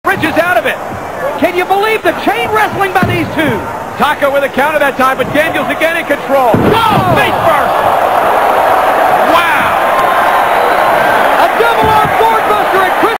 Bridges out of it. Can you believe the chain wrestling by these two? Taka with a counter that time, but Daniels again in control. Oh!